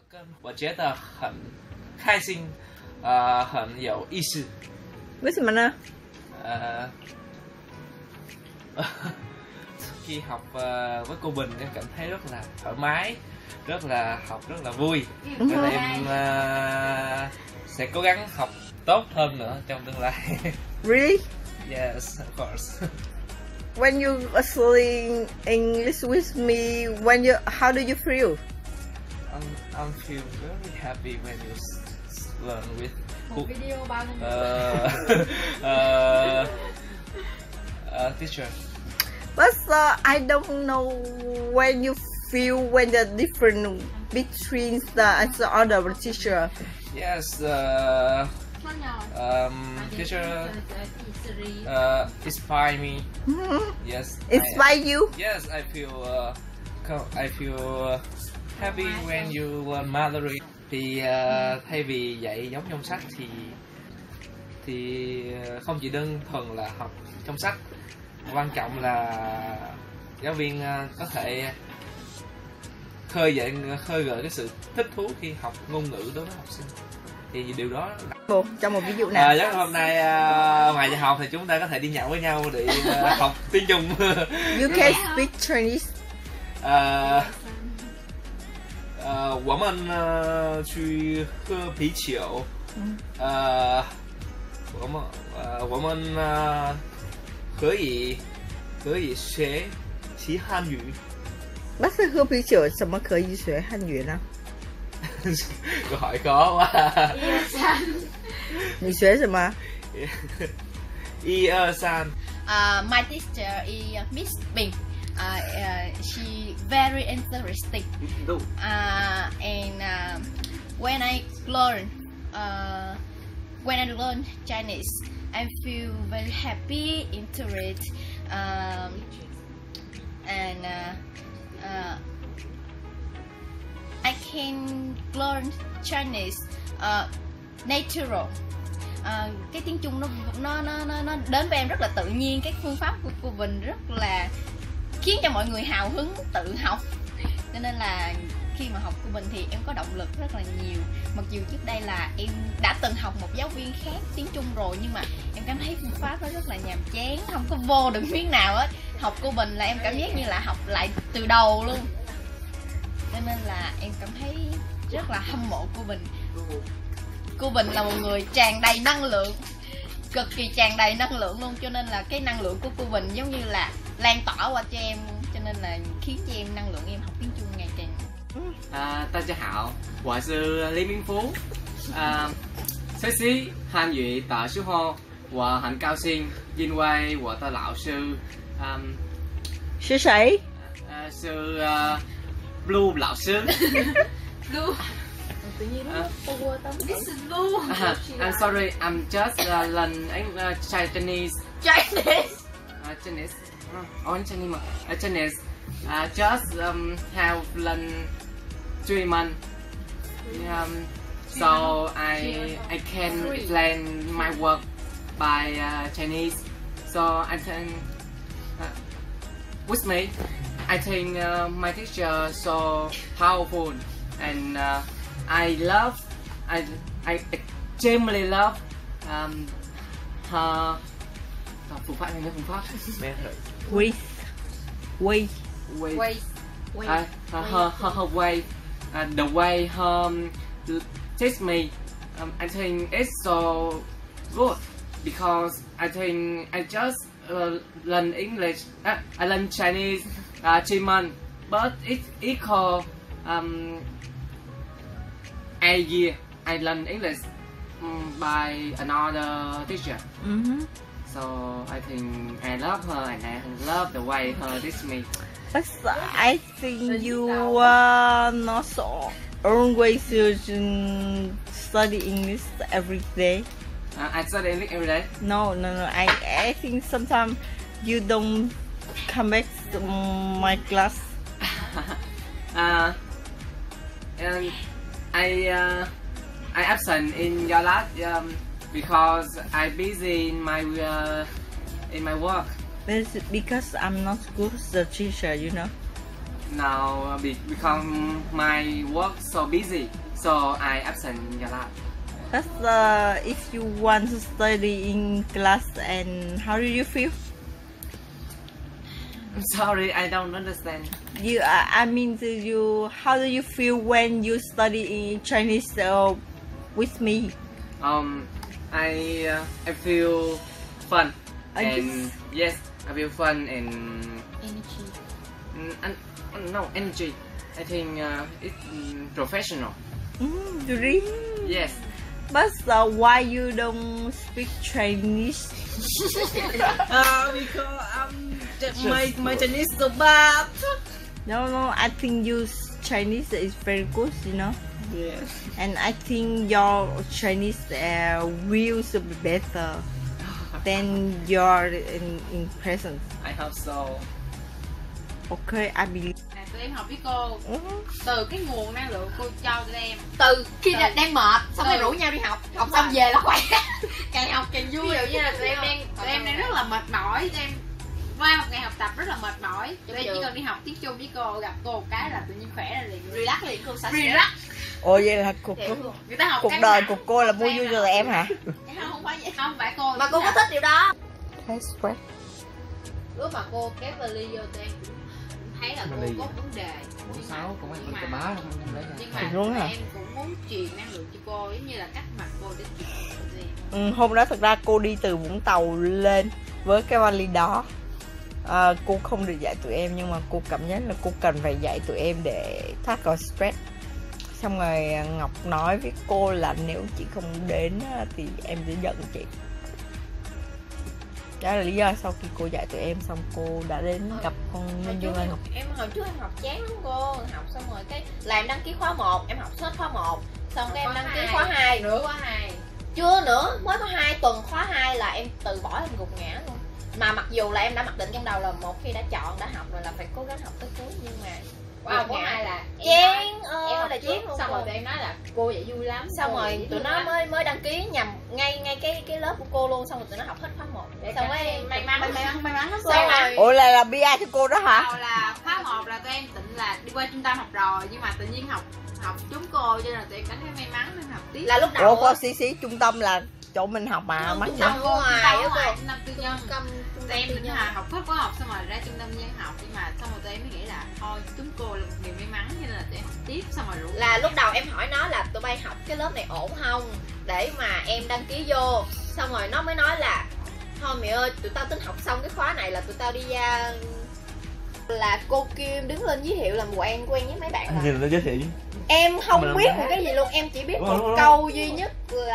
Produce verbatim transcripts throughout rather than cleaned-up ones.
跟我觉得很开心，呃，很有意思。 为什么呢？ 呃，khi học uh, với cô Bình em cảm thấy rất là thoải mái, rất là học rất là vui. Nên là em uh, sẽ cố gắng học tốt hơn nữa trong tương lai. Really? Yes, of course. When you are studying English with me, when you, how do you feel? I'm, I'm feel very happy when you s- learn with Một video bao nhiêu uh, uh, uh, teacher. But uh, I don't know when you feel when the difference between the, the other teacher. Yes, uh, nó nhỏ. um, teacher uh, inspire me. Mhm. Yes. Inspire I, you? yes, I feel uh, co- I feel uh, happy when you learn Mandarin. Thì uh, thay vì dạy giống trong sách thì thì không chỉ đơn thuần là học trong sách, quan trọng là giáo viên uh, có thể khơi dậy khơi gợi cái sự thích thú khi học ngôn ngữ đối với học sinh. Thì điều đó Một trong một ví dụ nào. à, chắc hôm nay uh, ngoài giờ học thì chúng ta có thể đi nhậu với nhau để uh, học tiếng Trung. You can speak Chinese. 呃呃，我们呢去喝啤酒，呃，我们呃我们呢可以可以学习汉语。 Bác sĩ喝啤酒怎么可以学汉语呢？ Câu hỏi khó quá. 你学什么？ 一二三。 Uh, my teacher is Miss Bing. Uh, uh, she very interesting. Uh, and uh, when I learn, uh, when I learn Chinese, I feel very happy, interested, um, and uh, uh, I can learn Chinese uh, natural. À, cái tiếng Trung nó nó nó nó nó đến với em rất là tự nhiên. Cái phương pháp của cô Bình rất là khiến cho mọi người hào hứng tự học, cho nên là khi mà học cô Bình thì em có động lực rất là nhiều. Mặc dù trước đây là em đã từng học một giáo viên khác tiếng Trung rồi, nhưng mà em cảm thấy phương pháp nó rất là nhàm chán, không có vô được miếng nào hết. Học cô Bình là em cảm giác như là học lại từ đầu luôn, cho nên là em cảm thấy rất là hâm mộ cô Bình. Cô Bình là một người tràn đầy năng lượng, cực kỳ tràn đầy năng lượng luôn, cho nên là cái năng lượng của cô Bình giống như là lan tỏa qua cho em, cho nên là khiến cho em năng lượng em học tiếng Trung ngày càng. 啊，大家好，我是李明福。啊，学习汉语的时候，我很高兴，因为我的老师，嗯， 是谁？ 呃，是呃 Blue 老师。 Blue. Tự nhiên nó tua tấm. This is Blue. Uh, I'm sorry, I'm just uh, learn uh, Chinese. Chinese. Uh, Chinese. Uh, oh, Chinese. Uh, Chinese. Uh, just um, have learn three months. Um, so I I can plan my work by uh, Chinese. So I think uh, with me, I think uh, my teacher so powerful, and uh, I love, I I extremely love um, her. Phương pháp hay nói phương pháp? With, with, Way. Wait. Uh, her, her, her, her way, uh, the way her um, teach me, um, I think it's so good, because I think I just uh, learn English, uh, I learn Chinese uh, three months, but it's equal um, a year I learn English um, by another teacher. Mm-hmm. So I think I love her, and I love the way her teach me. But I think you are not so always um, study English every day. Uh, I study English every day. No, no, no. I, I think sometimes you don't come back to my class. uh, and I uh, I absent in your lab um, because I busy in my uh, in my work. It's because I'm not good as a teacher, you know. Now be- because my work so busy. so I absent a lot. That's uh, if you want to study in class, and how do you feel? I'm sorry, I don't understand. You, uh, I mean, do you, how do you feel when you study in Chinese uh, with me? Um, I uh, I feel fun I and just- yes, I feel fun and Energy. mm, and, and no energy. I think uh, it's mm, professional. Mm, really? Yes. But uh, why you don't speak Chinese? Uh, because um, my my Chinese so bad. No, no, I think your Chinese is very good, you know. Yes. And I think your Chinese uh, will be better than your in, in present. I hope so. Okay, I believe. À, tụi em học với cô Mhm. từ cái nguồn năng lượng cô cho tụi em. Từ khi Từ- đang đang mệt xong rồi từ- rủ nhau đi học, học Đúng xong rồi. về là khỏe. Càng học càng vui. Ví dụ như là tụi em đang tụi em đang rất là mệt mỏi, tụi em qua một ngày học tập rất là mệt mỏi, tụi em chỉ cần đi học tiếng Trung với cô, gặp cô một cái là tự nhiên khỏe ra liền. Relax liền cô xả stress. Relax. Ồ, vậy là cuộc, Thiệt luôn. Người ta học cuộc căng đời thẳng. của cô là mua Tụi vui em cho là- tụi em hả? Không, không phải vậy, không phải cô. Mà cô có thích điều đó. Thấy stress. Lúc mà cô kéo vali vô tụi em cũng thấy là cô Vali có à? vấn đề. Buổi Nhưng mà- sáu cũng nhưng phải mà- có báo không lấy nhưng Thì mà đúng tụi hả? em cũng muốn truyền năng lượng cho cô, giống như là cách mà cô để truyền cho tụi em. Ừ, hôm đó thật ra cô đi từ Vũng Tàu lên với cái vali đó. À, cô không được dạy tụi em, nhưng mà cô cảm giác là cô cần phải dạy tụi em để thoát khỏi stress. Xong rồi Ngọc nói với cô là nếu chị không đến á, thì em sẽ giận chị. Đó là lý do sau khi cô dạy tụi em xong cô đã đến gặp con Hồi Minh trước Dương em, Anh. học- em hồi trước em học chán lắm cô, học xong rồi cái là em đăng ký khóa một, em học hết khóa một, xong cái em đăng ký khóa hai nữa khóa hai. chưa nữa, mới có hai tuần khóa hai là em từ bỏ, em gục ngã luôn. Mà mặc dù là em đã mặc định trong đầu là một khi đã chọn đã học rồi là phải cố gắng học tới cuối, nhưng mà Wow, gục khóa ngã. hai là Chán em ơi học là trước, chán luôn xong cô. rồi tụi em nói là cô dạy vui lắm. Xong cô rồi dạy tụi vui nó lắm. mới mới đăng ký nhằm ngay ngay cái cái lớp của cô luôn, xong rồi tụi nó học hết khóa một. Để Xong xong rồi rồi may mắn may mắn may mắn nó Xong sao rồi- Ủa là là bê i cho cô đó hả? Đầu là khóa một là tụi em định là đi qua trung tâm học rồi, nhưng mà tự nhiên học học trúng cô cho nên là tụi em cảm thấy may mắn nên học tiếp. là lúc đầu Ủa cô xí xí trung tâm là chỗ mình học mà mắc trung gì? tâm Trung ở ngoài tâm á ở ngoài cô. trung tâm tư nhân. Trung tâm trung Tụi tâm em tư định nhân. là học hết khóa học xong rồi ra trung tâm tư nhân học, nhưng mà xong rồi tụi em mới nghĩ là thôi chúng cô là một người may mắn cho nên là tụi em học tiếp, xong rồi rủ Là lúc đầu em hỏi nó là tụi bay học cái lớp này ổn không để mà em đăng ký vô, xong rồi nó mới nói là thôi mẹ ơi tụi tao tính học xong cái khóa này là tụi tao đi ra, là cô Kim đứng lên giới thiệu làm quen quen với mấy bạn rồi. Nhìn nó giới thiệu. Em không Mình biết làm một cái gì luôn, em chỉ biết Đúng rồi, một đúng rồi. câu duy nhất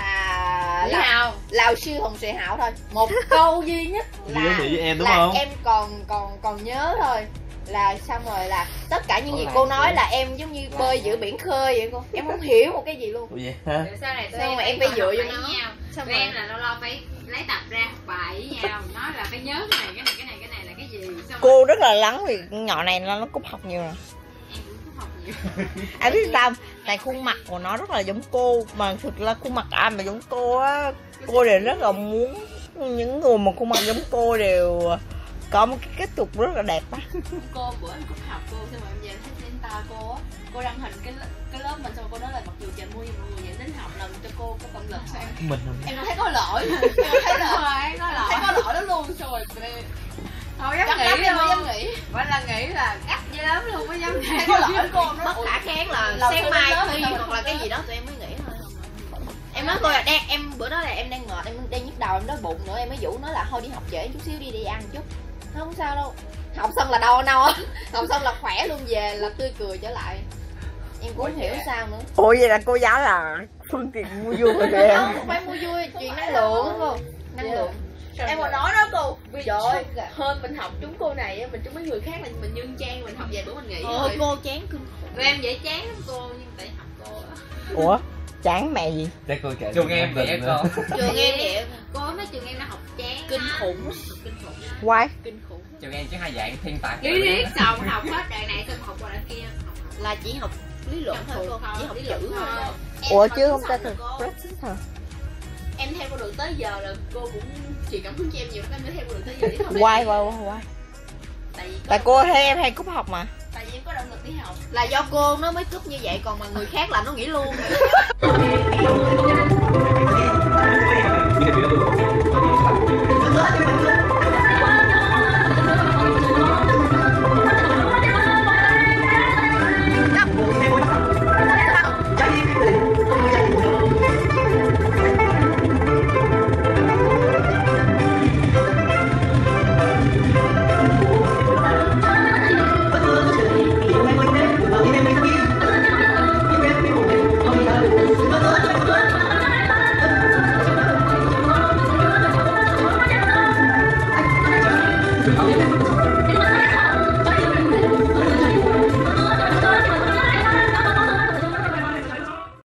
là Lý là Hào. Lào sư hồng sệ hảo thôi, một câu duy nhất là Giới thiệu với em đúng là không? em còn còn còn nhớ thôi, là xong rồi là tất cả những Ủa gì là cô sao? nói là em giống như bơi giữa biển khơi vậy cô, em không hiểu một cái gì luôn. Ủa vậy hả? Rồi sau này tụi Xong em rồi em phải phải dựa học vô lại nó. với nhau. Xong Tụi rồi em là lâu lâu phải lấy tập ra học bài với nhau, nói là phải nhớ cái này cái này cái này cái này là cái gì. Xong rồi Cô rất là lắng vì con nhỏ này nó nó cũng học nhiều rồi. em cũng không học nhiều. Anh biết sao? Tại khuôn mặt của nó rất là giống cô, mà thực ra khuôn mặt ai mà giống cô á, cô đều rất là muốn những người mà khuôn mặt giống cô đều có một cái kết cục rất là đẹp á. Cô bữa em cũng học cô, xong rồi em về thấy trên ta cô á, cô đăng hình cái lớp- cái lớp mình, xong rồi cô nói là mặc dù trời mưa nhưng mọi người vẫn đến học lần cho cô có động lực. Sao em Mình em thấy có lỗi, em thấy lỗi, có lỗi, thấy có lỗi đó luôn. Xong rồi tụi em không dám nghĩ em luôn, dám nghĩ. phải là nghĩ là gắt dữ lắm luôn, mới dám nghĩ. Thấy có lỗi cô bất khả kháng là Lần sáng sau mai đến lớp thi thì hoặc là cái gì đó tụi em mới nghĩ thôi. Em nói cô là đang em bữa đó là em đang ngợt, em đang nhức đầu, em đói bụng nữa, em mới rủ nó là thôi đi học trễ chút xíu đi đi ăn chút. Không sao đâu, học xong là đau đâu á, học xong là khỏe luôn, về là tươi cười trở lại. Em cũng không hiểu sao nữa. Ủa vậy là cô giáo là phương tiện mua vui của tụi em. Không, không phải mua vui, chuyện năng lượng đúng không? Năng lượng. Em còn nói đó cô, vì Trời ơi. hơn mình học chúng cô này á, mình chúng mấy người khác là mình nhân trang, mình học về bữa mình nghỉ Ờ, rồi. cô chán kinh. Tụi em dễ chán lắm cô, nhưng tại học cô á. Ủa? Chán mẹ gì? Chắc cô kể Trường em vậy con. Trường em vậy Cô mấy trường em nó học chán kinh lắm. khủng. Kinh khủng lắm. Why? Kinh khủng. Trường em chứ hai dạng thiên tài. Lý riết xong học hết đoạn này xong học qua đoạn kia, học học là chỉ học lý luận thôi cô, chỉ học lý chữ luận thôi. thôi. Ủa Em chứ học không ta xong thực rồi cô. practice hả? Em theo con đường tới giờ là cô cũng truyền cảm hứng cho em nhiều, em mới theo con đường tới giờ. Chứ không Why, phải- why, why, why? Tại vì có- Tại cô thấy em hay cúp học mà. tại vì em có động lực đi học. Là do cô nó mới cúp như vậy, còn mà người khác là nó nghỉ luôn rồi.